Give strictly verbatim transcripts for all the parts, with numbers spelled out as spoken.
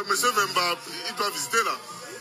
monsieur Vemba, il doit visiter là.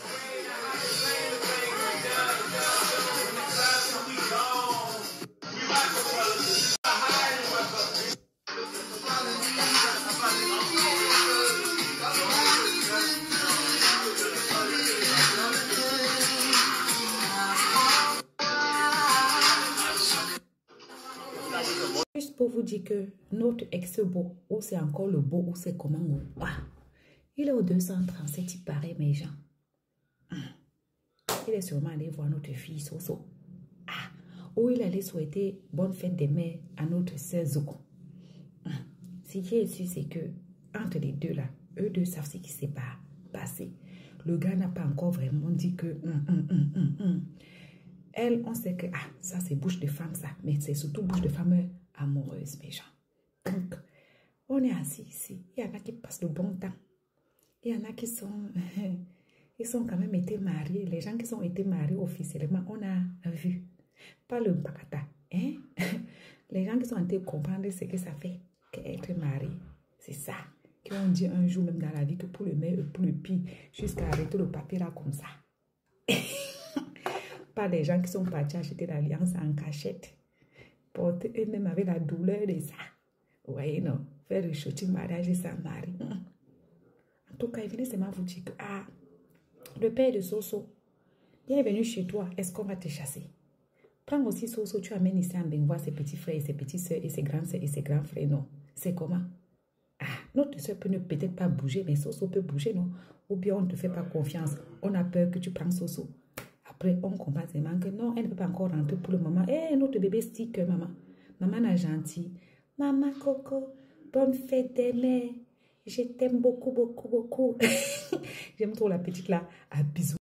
Juste pour vous dire que notre ex-beau, ou c'est encore le beau, ou c'est comment, ou ah, il est au deux cent trente-sept, il paraît, mes gens. Il est sûrement allé voir notre fille Soso. Ah, ou il allait souhaiter bonne fête des mères à notre sœur Zoko. Ce qui est sûr, c'est que entre les deux là, eux deux savent ce qui s'est pas passé. Le gars n'a pas encore vraiment dit que hum, hum, hum, hum, hum. Elle, on sait que ah, ça c'est bouche de femme ça, mais c'est surtout bouche de femme amoureuse, mes gens. Donc, on est assis ici. Il y en a qui passent le bon temps. Il y en a qui sont, ils sont quand même été mariés. Les gens qui ont été mariés officiellement, on a vu. Pas le bakata, hein? Les gens qui sont en train de comprendre ce que ça fait qu'être marié. C'est ça. Qui ont dit un jour même dans la vie que pour le meilleur et pour le pire, jusqu'à arrêter le papier là comme ça. Pas les gens qui sont partis acheter l'alliance en cachette. Porter eux-mêmes avec la douleur de ça. Vous voyez, non? Faire le shooting mariage et sans mari. En tout cas, il venait seulement vous dire que, ah, le père de Soso, il est venu chez toi, est-ce qu'on va te chasser? Prends aussi Soso, tu amènes ici en Bengoa ses petits frères et ses petites soeurs et ses grands soeurs et ses grands frères, non? C'est comment? Ah, notre soeur peut ne peut-être pas bouger, mais Soso peut bouger, non? Ou bien on ne te fait pas confiance, on a peur que tu prends Soso. Après, on comprend seulement que non, elle ne peut pas encore rentrer pour le moment. Eh, hey, notre bébé stick, maman. Maman n'a gentil. Maman Coco, bonne fête des mères. Je t'aime beaucoup, beaucoup, beaucoup. J'aime trop la petite là. À bisous.